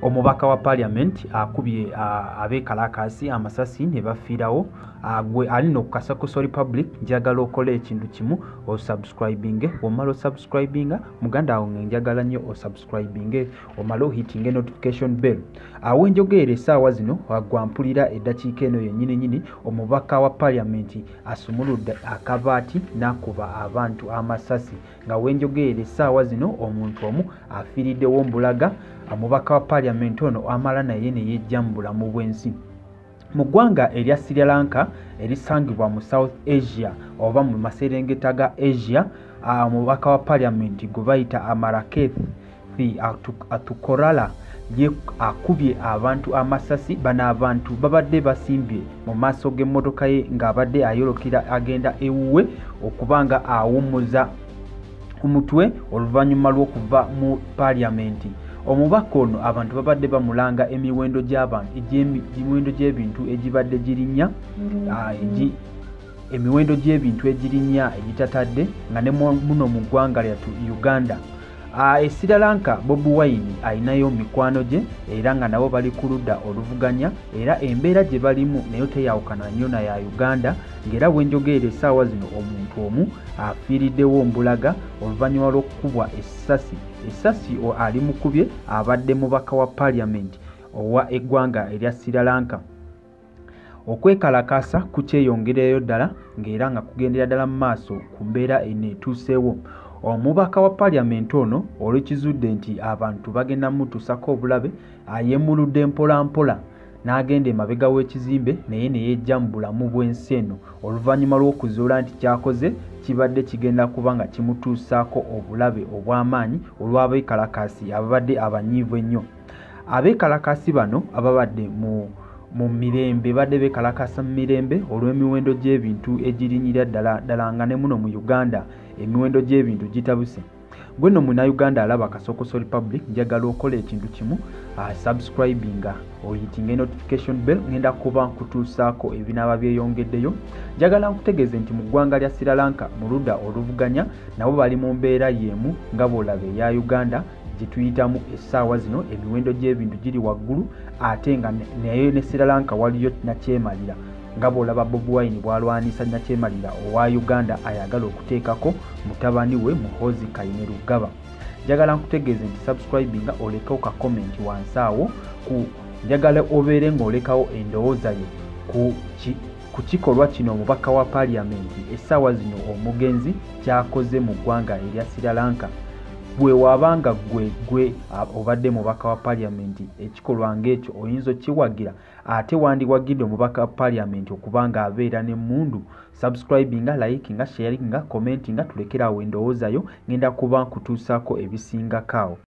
omubaka wa parliament akubye abekalakasi amasasi ne bafiirawo. Gwe alina okukasa Republic njagala okole ekintu kimu osubscribinge. Omala osubscribinga muganda wange njagala nnyo osubscribinge omala ohitinge notification bell. Awo njogere essaawa zino gwampulira eddakiika eno yennyini omubaka wa parliament asumuludde akabaati n'akuba abantu amasasi nga wenjogere essaawa zino omuntu omu afiiriddewo mbulaga. Omubaka wa parliament ono amala naye ne yejja mu bulamu bw'ensi. Mu ggwanga erya Sri Lanka erisangibwa mu South Asia oba mu maserengeta ga Asia, omubaka wa parliament gwe bayita Amarakethi Atukorala ye akubye abantu amasasi. Bano abantu babadde basimbye mu maaso g'emmotoka ye ng'abadde ayolokera agenda ewuwe okubanga awummuza omutwe oluvannyuma lw'okuva mu parliament. Omubaka ono abantu babadde bamulanga emiwendo gy'ebintu egibadde girinnya emiwendo gy'ebintu egirinnya egitatadde nga ne muno mu ggwanga lyattu Uganda. Sri Lanka Bobi Wine ayinayo mikwano gye era nga nabo bali ku ludda oluvuganya era embeera gye balimu nayo teyawukana nnyo na ya Uganda ng'era bwenjogera essaawa zino omuntu omu afiiriddewo mbulaga oluvannyuma lw'okukubwa essasi ali mukubye abadde mubaka wa parliament owa eggwanga erya Sri Lanka. Okwekalakasa kukyeyongereyo ddala ng'era nga kugendera ddala mu maaso ku mbeera eneetuuseewo. Omubaka wa parliament ono olw'ekizudde nti abantu bagenda mutuusako obulabe ayemuludde mpola n'agenda emabega w'ekizimbe naye ne yejja mu bulamu bw'ensi eno oluvannyuma lw'okuzuula nti kyakoze kibadde kigenda kuba nga kimutuusaako obulabe obw'amaanyi olw'abeekalakasi ababadde abanyiivu ennyo. Abeekalakasi bano ababadde mu mirembe badde beekalakasa mu mirembe olw'emiwendo gy'ebintu egirinyira ddala nga ne muno mu Uganda emiwendo gy'ebintu gitabuse. Gwe nno Munnayuganda alaba Kasokoso Republic njagala okola ekintu kimu subscribinga oyitinga notification bell ngenda kuba nkutuusaako ebinaaba byeyongeddeyo. Njagala nkutegeeze nti mu ggwanga lya Sri Lanka mu ludda oluvuganya nabo bali mu mbeera y'emu nga bw'olaba eya Uganda gye tuyitamu essaawa zino emiwendo gy'ebintu giri waggulu ate nga naye ne Sri Lanka waliyo nakyemalira nga bw'olaba Bobi Wine bw'alwanisa nakyemalira owa Uganda ayagala okuteekako mutabani we Muhoozi Kainerugaba. Njagala nkutegeeze nti subscribinga olekawo ka comment wansi awo njagala obeere ng'olekawo endowooza yo ku kikolwa kino omubaka wa parliament essaawa zino omugenzi kyakoze mu ggwanga erya Sri Lanka. Bwe wabanga gwe obadde mubaka wa parliament ekikolwa ng'ekyo oyinza okiwagira ate wandiwagidde omubaka wa parliament okubanga abeera n'emmundu. Subscribinga, likinga, sharinga, commentinga tulekerawo endowooza yo ngenda kuba nkutuusaako ebisingako awo.